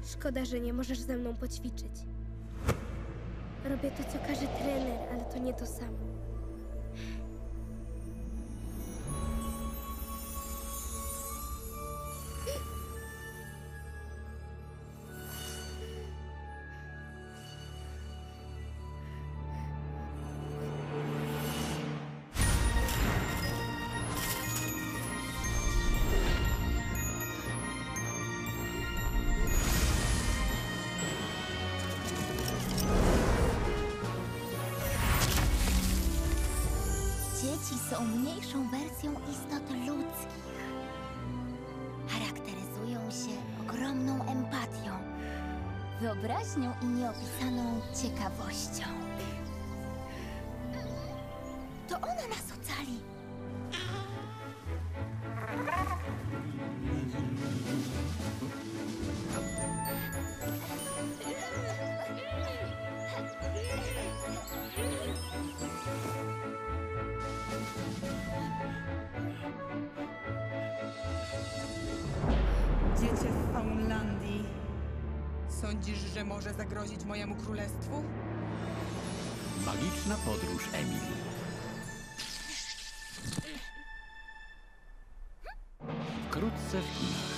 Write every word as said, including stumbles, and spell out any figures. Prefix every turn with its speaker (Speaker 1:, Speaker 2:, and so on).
Speaker 1: Szkoda, że nie możesz ze mną poćwiczyć. Robię to, co każe trener, ale to nie to samo.
Speaker 2: Dzieci są mniejszą wersją istot ludzkich. Charakteryzują się ogromną empatią, wyobraźnią i nieopisaną ciekawością. To ona nas ocali.
Speaker 3: Dziecię w Faunlandii. Sądzisz, że może zagrozić mojemu królestwu?
Speaker 4: Magiczna podróż Emily. Wkrótce w kinach.